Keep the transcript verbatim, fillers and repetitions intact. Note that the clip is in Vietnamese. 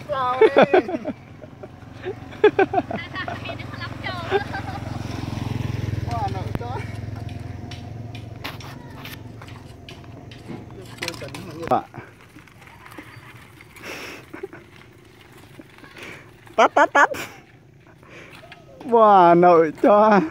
Rồi. Quá nợ cho. Tắt tắt tắt. Wow, nội cho.